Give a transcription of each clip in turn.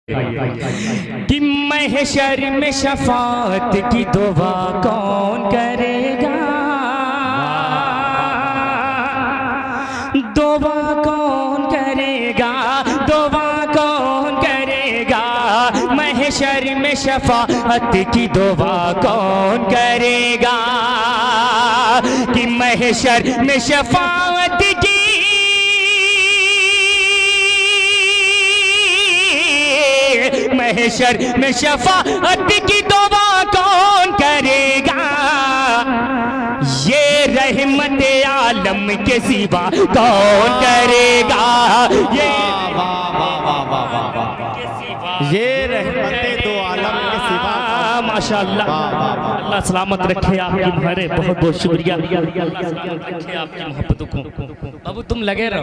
कि महशर में शफाअत की दुआ कौन करेगा, दुआ कौन करेगा, दुआ कौन करेगा। महशर में शफाअत की दुआ कौन करेगा, कि महशर में शफाअत की महशर में शफाअत की दुआ कौन करेगा। ये रहमत आलम के सिवा कौन करेगा, ये रहमत दो आलम के सिवा। माशाअल्लाह, अल्लाह सलामत रखे आपकी हमारे, बहुत बहुत शुक्रिया रखे आपकी मोहब्बतों को। बाबू तुम लगे रहो।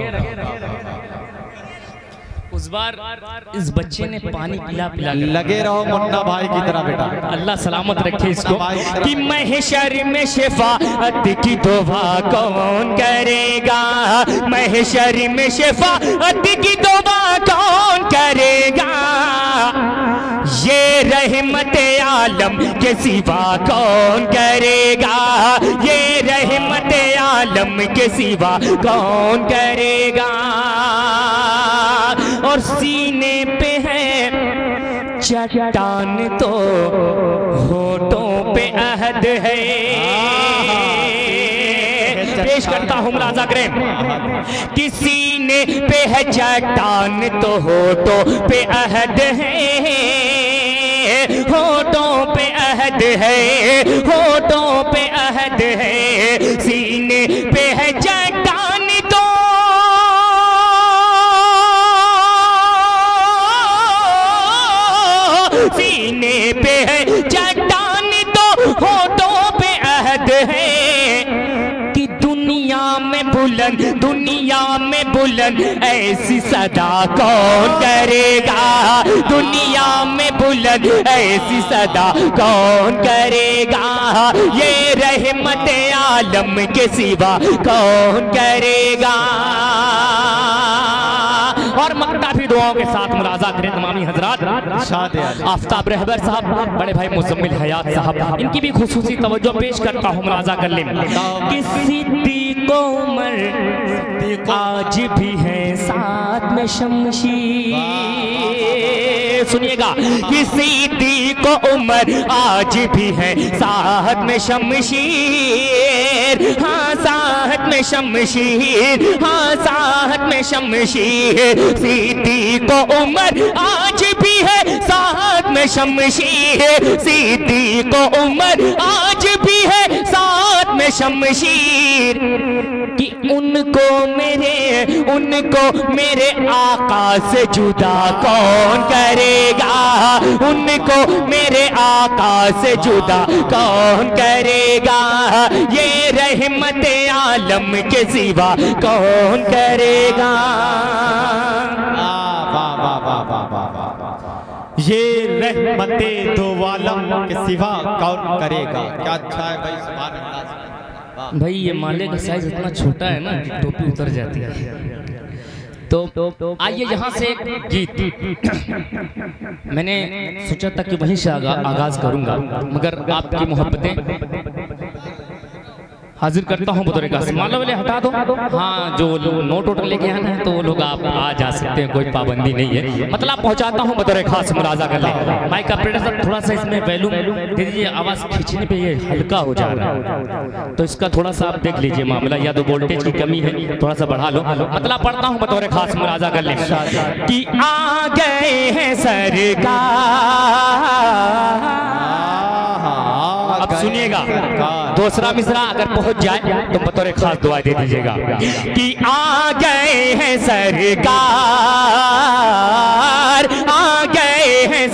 उस बार इस बच्चे ने पानी पिला पिला लगे रहो मुन्ना भाई की तरह बेटा। अल्लाह सलामत रखे इसको। कि महशर में शफाअत की दुआ कौन करेगा, महशर में शफाअत की दुआ कौन करेगा। ये रहमत आलम के सिवा कौन करेगा, ये रहमत आलम के सिवा कौन करेगा। और सीने पे है चट्टान तो होठों पे अहद है। पेश करता हूँ मुलाजा करें। कि सीने पे है चट्टान तो होठों पे अहद है, होठों पे अहद है, होठों पे अहद है। सीने पे है चट्टान तो सीने पे है चट्टान तो होठों पे अहद है। कि दुनिया में बुलंद ऐसी सदा कौन करेगा, दुनिया में बुलंद ऐसी सदा कौन करेगा। ये रहमत आलम के सिवा कौन करेगा। और मक्ता भी दुआओं के साथ मुलाजा करें तमामी हजरात। आफ्ताब रहबर साहब, बड़े भाई मुजम्मिल हयात साहब, इनकी भी खुसूसी तवज्जो पेश करता हूँ, मुलाजा कर लें। कि सिद्दीक़ उमर आज भी है साथ में शमशीर। सुनिएगा। कि सिद्दीक़ उमर आज भी है साथ में शमशीर, हाँ साथ में शमशीर, हाँ साथ में शमशीर। सिद्दीक़ उमर आज भी है साथ में शमशीर, सिद्दीक़ उमर आज भी है साथ में शमशीर। कि उनको मेरे आका से जुदा कौन करेगा, उनको मेरे आका से जुदा कौन करेगा। ये रहमत आलम के सिवा कौन करेगा। ये रहमते दो आलम के सिवा कौन करेगा। क्या अच्छा है भाई, सुभान अल्लाह। भाई ये माले का साइज इतना छोटा है ना, टोपी उतर जाती है। तो आइए यहाँ से एक गीत मैंने सोचा था कि वहीं से आगाज करूंगा, मगर आपकी मोहब्बतें हाजिर करता हूँ बतौर का। माला वाले हटा दो। हाँ, जो लोग नोट वोट लेके आना है तो वो लोग आप आ जा सकते हैं, कोई पाबंदी नहीं है। मतलब पहुँचाता हूँ बतौर खास, मुलाजा कर ले। माइक ऑपरेटर साहब थोड़ा सा इसमें वैल्यूम दे दीजिए, आवाज़ खींचने पे ये हल्का हो जा रहा है, तो इसका थोड़ा सा आप देख लीजिए मामला, या तो वोल्टेज की कमी है, थोड़ा सा बढ़ा लो। मतलब पढ़ता हूँ बतौर खास, मुलाजा कर ले। कि आ गए हैं सरकार। अब सुनिएगा, दूसरा मिसरा अगर पहुंच जाए तो बतौर खास दुआ दे दीजिएगा। कि आ गए हैं सरकार, आ गए हैं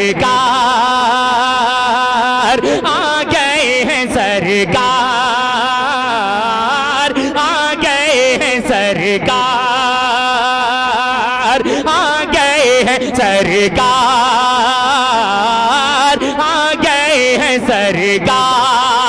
सरकार, आ गए हैं सरकार, आ गए हैं सरकार, आ गए हैं सरकार, आ गए हैं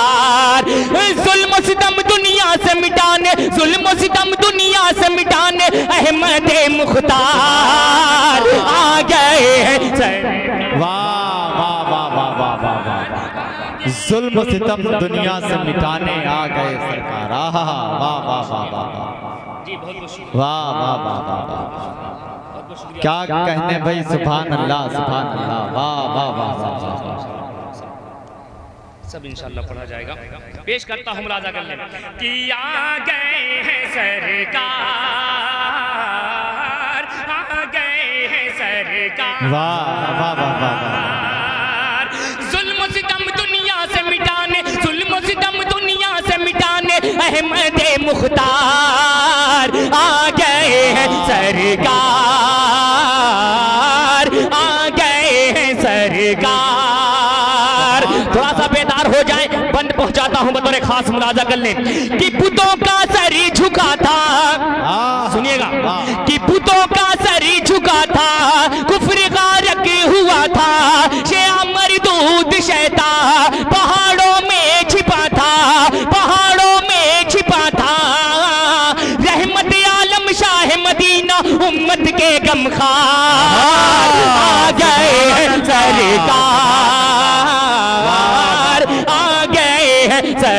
सरकार। जुल्म सितम दुनिया से मिटाने, जुल्म सितम दुनिया से मिटाने अहमद मुख्तार आ गए हैं। वाह वाह वाह वाह वाह वाह वाह, जुल्म सितम दुनिया से मिटाने आ गए सरकार। वाह वाह वाह वाह वाह वाह वाह वाह वाह वाह, क्या कहने भाई, सुभान अल्लाह सुभान अल्लाह, वाह वाह वाह वाह। सब इंशाल्लाह पढ़ा जाएगा। पेश करता हूँ राजा गले कि आ गए हैं सरकार, आ गए हैं सरकार। वाह वाह वाह वाह वाह, जुल्म सितम दुनिया से मिटाने, जुल्म सितम दुनिया से मिटाने अहमद मुख्तार आ गए हैं सरकार, आ गए हैं सरकार। थोड़ा सा बेदार हो जाए, बंद पहुंचाता हूं बतौर खास मुलाजा कर ले कि पुतों का सर ही झुका था, सुनिएगा, कि पुतों का सर ही झुका था, कुफ्र गारक हुआ था, शेआ मरदूद शैता पहाड़ों में छिपा था, पहाड़ों में छिपा था। रहमत आलम शाह मदीना उम्मत के गमखार आ गए हैं सरकार, आ गए हैं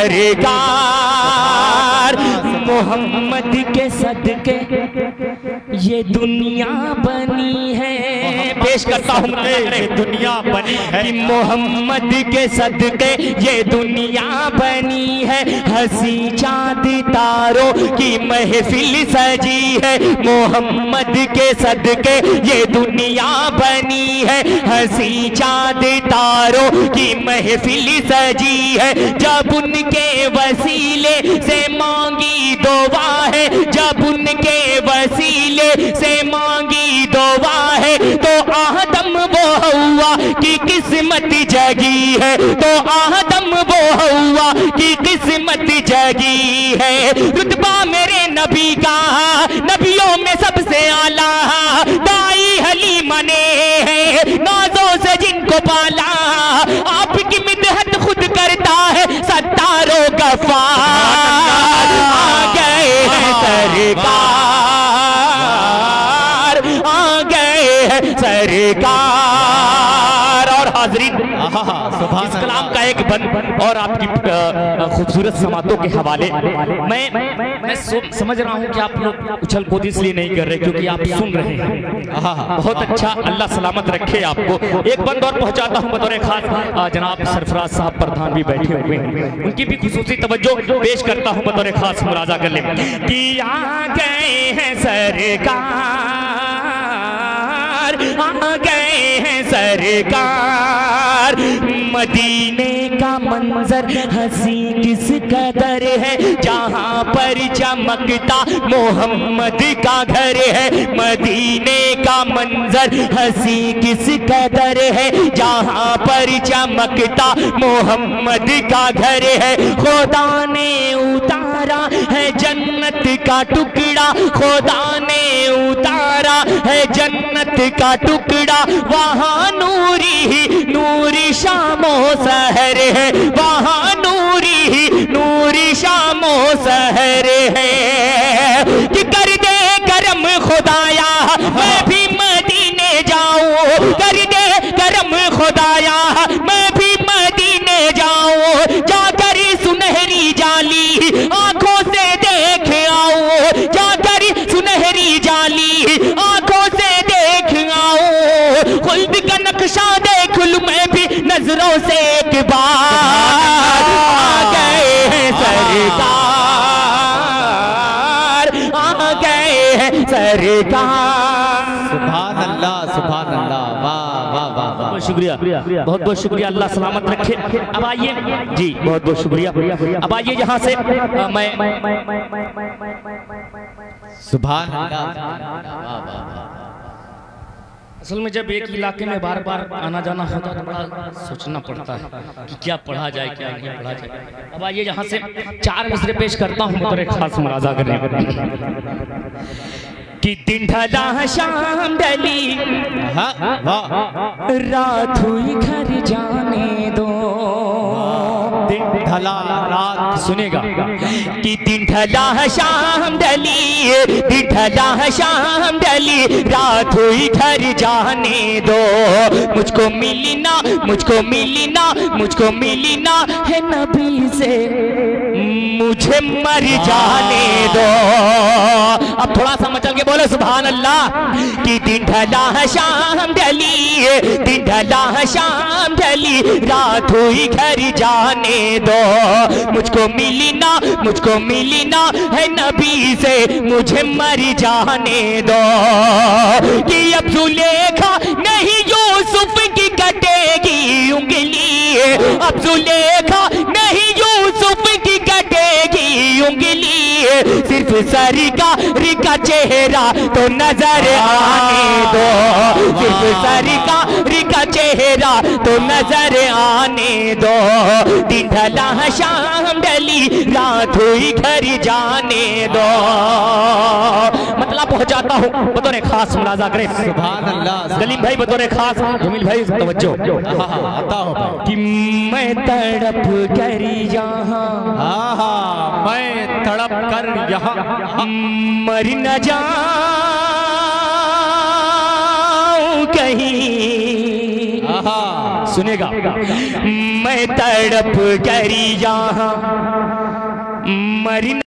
सरकार। मोहम्मद के सदके ये दुनिया बनी है। पेश करता हूँ दुनिया बनी है कि मोहम्मद के सदके ये दुनिया बनी है, हंसी चांद तारों की महफिल सजी है। मोहम्मद के सदके ये दुनिया बनी है, हंसी चांद तारों की महफिल सजी है। जब उनके वसीले से मांगी दुआ है, जब उनके वसीले से मांगी दुआ है, तो आदम वो हवा की किस्मत जगी है, तो आदम वो हवा की किस्मत जगी है। रुतबा मेरे नबी का नबियों में सबसे आला, दाई हलीमा ने है नाजों से जिनको पाला, आपकी मिदहत खुद करता है सत्तारों गफ्फार। आ गए हैं सरकार, आ गए हैं सरकार। और हाजरीन, इस कलाम का एक बंद और आपकी खूबसूरत समातों के हवाले मैं समझ रहा हूँ कि आप लोग उछल कूद इसलिए नहीं कर रहे क्योंकि आप सुन रहे हैं। बहुत अच्छा, अल्लाह सलामत रखे आपको। एक बंद और पहुंचाता हूँ बतौर खास, जनाब सरफराज साहब प्रधान भी बैठे हुए हैं, उनकी भी खुसूसी तवज्जो पेश करता हूँ बतौर खास मुलाजा कर ले कि आ गए हैं सरकार, आ गए हैं सरकार। मदीने का मंजर हंसी किस कदर है, जहाँ पर चमकता मोहम्मद का घर है। मदीने का मंजर हंसी किस कदर है, जहाँ पर चमकता मोहम्मद का घर है। खुदा ने उतारा है जन्नत का टुकड़ा, खुदा ने उतारा है जन्नत का टुकड़ा, वहाँ नूरी ही नूरी शामो सहर है, वहाँ नूरी ही नूरी शामो सहर है। कि कर दे करम खुदाया मैं भी मदीने जाऊं, कर दे करम खुदाया मैं भी मदीने जाऊं, जाकर सुनहरी जाली आंखों से देख आऊं, जाकर सुनहरी जाली आंखों से देख आऊं। खुल्द का नक्शा देख लूं मैं भी नजरों से एक बार। आ गए हैं सरकार, आ गए हैं सरकार। सुभान अल्लाह सुभान अल्लाह, वाह वाह वाह वाह, बहुत शुक्रिया, बहुत बहुत शुक्रिया, अल्लाह सलामत रखे। अब आइए जी, बहुत बहुत शुक्रिया। अब आइए यहाँ से मैं सुभान अल्लाह। असल में जब एक इलाके में बार बार आना जाना होता है तो बड़ा सोचना पड़ता है कि क्या पढ़ा जाए, क्या नहीं पढ़ा जाए। अब आइए यहाँ से 4 मिसरे पेश करता हूँ बतौर खास मुलाजा करने कि दिन ढला शाम ढली, रात हुई घर जाने दो, दिन ढला रात। सुनेगा कि दिन ढला है शाम ढली, दिन ढला है शाम ढली, रात हुई घर जाने दो। मुझको मिली ना, मुझको मिली ना, मुझको मिली ना है नबी से, मुझे मर जाने दो। अब थोड़ा सा मचल के बोले सुभान अल्लाह। कि दिन ढला है शाम ढली, दिन ढला है शाम ढली, रात हुई घर जाने दो। मुझको मिली ना, मुझको मिली ना है नबी से, मुझे मर जाने दो। कि अब जुलेखा नहीं यूसुफ की कटेगी उंगली, अब जुलेखा नहीं यूसुफ की कटेगी उंगली, सिर्फ सरकारी का चेहरा तो नजर आने दो, सिर्फ सरकारी का चेहरा तो नजर आने दो। दिन ढला है शाम ढली, रात हुई घर जाने दो। मतलब पहुंचाता हूँ बतौर खास मुलाजा करें सुभान अल्लाह। सलीम भाई बतौर खास, जमील भाई तवज्जो। आता हो भाई। कि मैं तड़प कर यहाँ, मैं तड़प कर यहाँ मर न जाऊं कहीं। सुनेगा मैं तड़प कर यहाँ मर